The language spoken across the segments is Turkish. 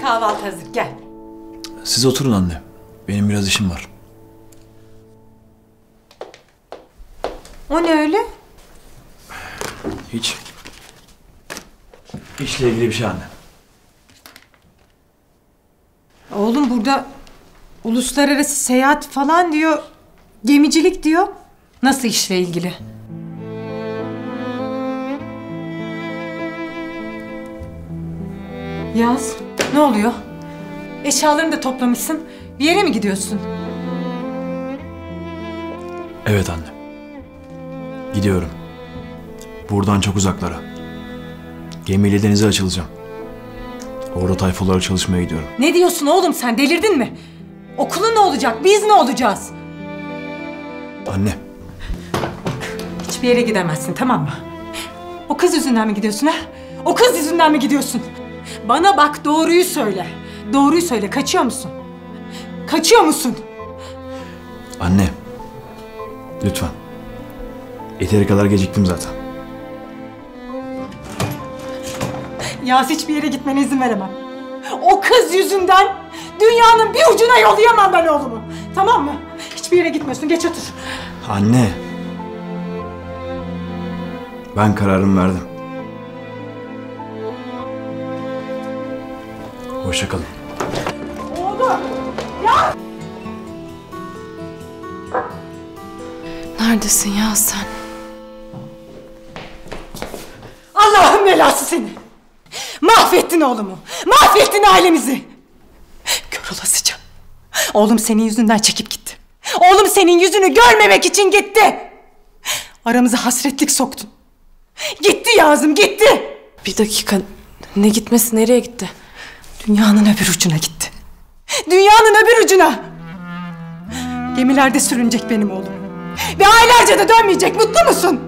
Kahvaltı hazır, gel. Siz oturun anne. Benim biraz işim var. O ne öyle? Hiç. İşle ilgili bir şey anne. Oğlum burada uluslararası seyahat falan diyor. Gemicilik diyor. Nasıl işle ilgili? Yaz, ne oluyor? Eşyalarını da toplamışsın. Bir yere mi gidiyorsun? Evet anne. Gidiyorum. Buradan çok uzaklara. Gemiyle denize açılacağım. Orada tayfalarla çalışmaya gidiyorum. Ne diyorsun oğlum sen, delirdin mi? Okulun ne olacak, biz ne olacağız? Anne. Hiçbir yere gidemezsin, tamam mı? O kız yüzünden mi gidiyorsun ha? O kız yüzünden mi gidiyorsun? Bana bak, doğruyu söyle. Doğruyu söyle, kaçıyor musun? Kaçıyor musun? Anne. Lütfen. Yeteri kadar geciktim zaten. Yaz, hiçbir yere gitmene izin veremem. O kız yüzünden dünyanın bir ucuna yollayamam ben oğlumu. Tamam mı? Hiçbir yere gitmiyorsun, geç otur. Anne. Ben kararımı verdim. Hoşça kalın. Oğlum! Ya! Neredesin ya sen? Allah'ın belası seni! Mahvettin oğlumu! Mahvettin ailemizi! Kör olasıca! Oğlum senin yüzünden çekip gitti. Oğlum senin yüzünü görmemek için gitti! Aramıza hasretlik soktun. Gitti Yazım, gitti! Bir dakika, ne gitmesi, nereye gitti? Dünyanın öbür ucuna gitti. Dünyanın öbür ucuna! Gemilerde sürünecek benim oğlum. Ve aylarca da dönmeyecek, mutlu musun?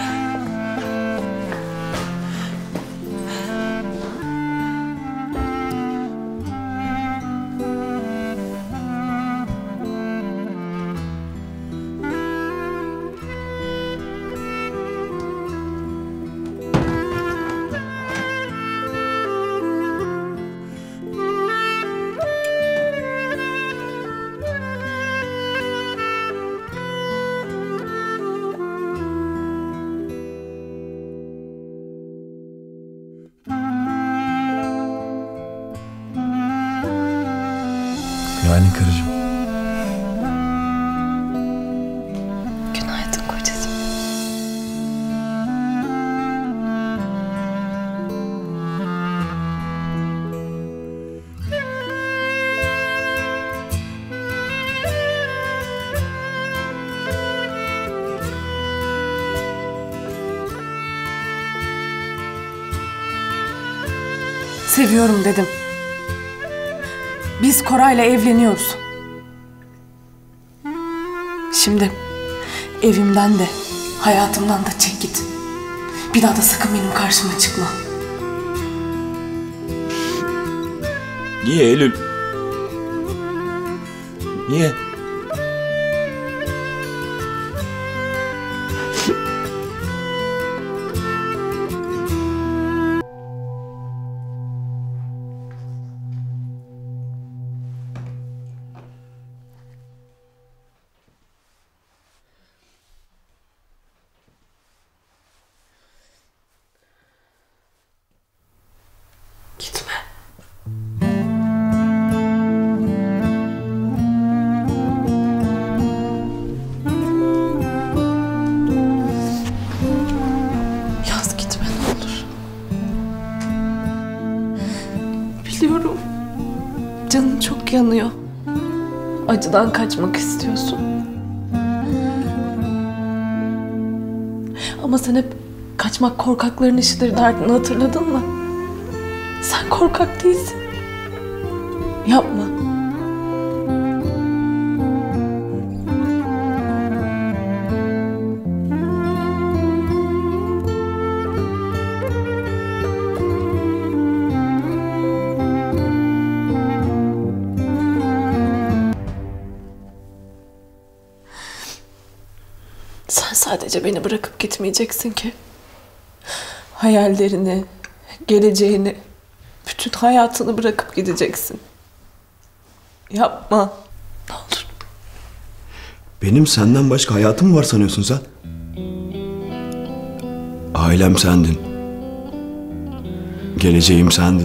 Günaydın karıcığım. Günaydın kocacığım. Seviyorum dedim. Biz Koray'la evleniyoruz. Şimdi evimden de, hayatımdan da çek git. Bir daha da sakın benim karşıma çıkma. Niye Eylül? Niye? Gitme. Yaz, gitme ne olur. Biliyorum. Canın çok yanıyor. Acıdan kaçmak istiyorsun. Ama sen hep kaçmak korkakların işidir derdini hatırladın mı? Sen korkak değilsin. Yapma. Sen sadece beni bırakıp gitmeyeceksin ki. Hayallerini, geleceğini, Bütün hayatını bırakıp gideceksin. Yapma. Ne olur. Benim senden başka hayatım mı var sanıyorsun sen? Ailem sendin. Geleceğim sendin.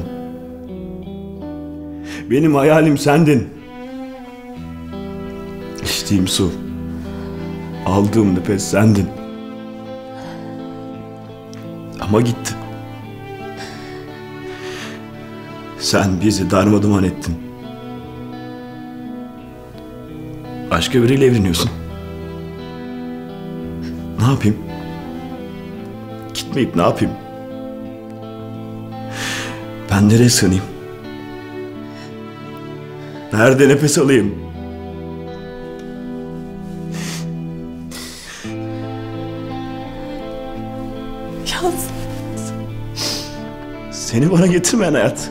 Benim hayalim sendin. İçtiğim su, aldığım nefes sendin. Ama gitti. Sen bizi darmaduman ettin. Başka biriyle evleniyorsun. Ne yapayım? Gitmeyip ne yapayım? Ben nereye sığınayım? Nerede nefes alayım? Yaz. Seni bana getirmeyen hayat.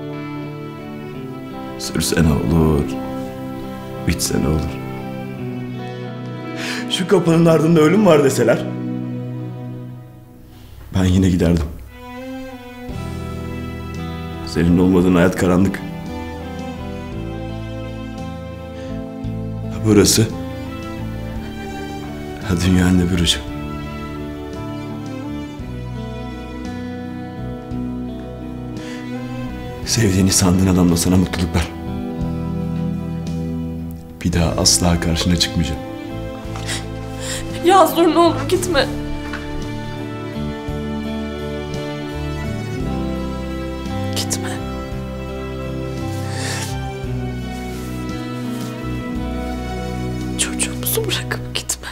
Sürse ne olur, bitse ne olur? Şu kapının ardında ölüm var deseler, ben yine giderdim. Senin olmadığın hayat karanlık. Ha burası, ha dünyanın öbür ucu. Sevdiğini sandığın adam da sana mutluluklar. Bir daha asla karşına çıkmayacağım. Yaz dur, ne olur gitme. Gitme. Çocuğumuzu bırakıp gitme.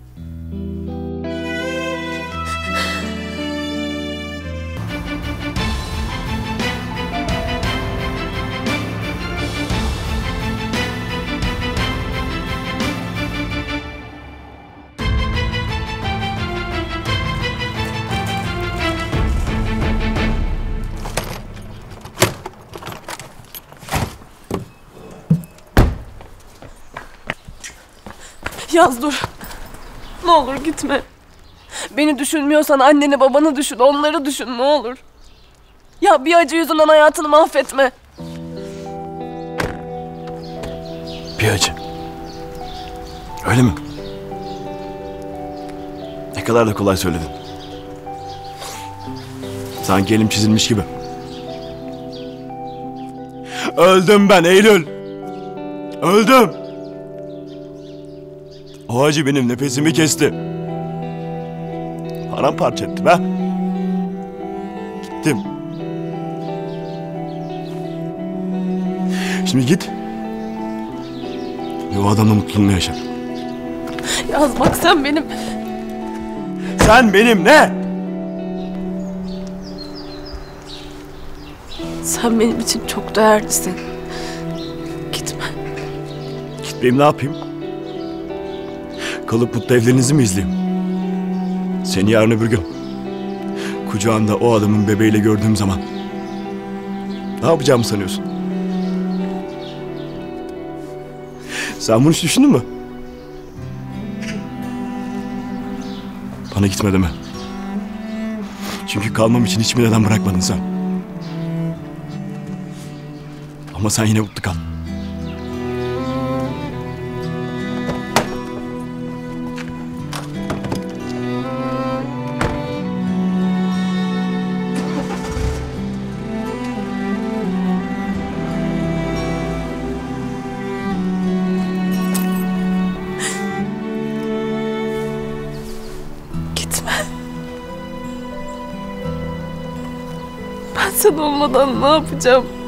Yaz dur. Ne olur gitme. Beni düşünmüyorsan anneni babanı düşün, onları düşün ne olur. Ya bir acı yüzünden hayatını mahvetme. Bir acı. Öyle mi? Ne kadar da kolay söyledin. Sanki elim çizilmiş gibi. Öldüm ben Eylül. Öldüm. O acı benim nefesimi kesti. Paramparça etti be. Gittim. Şimdi git. Ve o adamla mutluluğunu yaşa. Yaz bak sen benim... Sen benim ne? Sen benim için çok değerlisin. Gitme. Gitmeyeyim ne yapayım? Kalıp mutlu evlerinizi mi izleyeyim? Seni yarın öbür gün kucağında o adamın bebeğiyle gördüğüm zaman ne yapacağımı sanıyorsun? Sen bunu hiç düşündün mü? Bana gitme deme. Çünkü kalmam için hiçbir neden bırakmadın sen. Ama sen yine mutlu kal. Gitme. Ben sen olmadan ne yapacağım?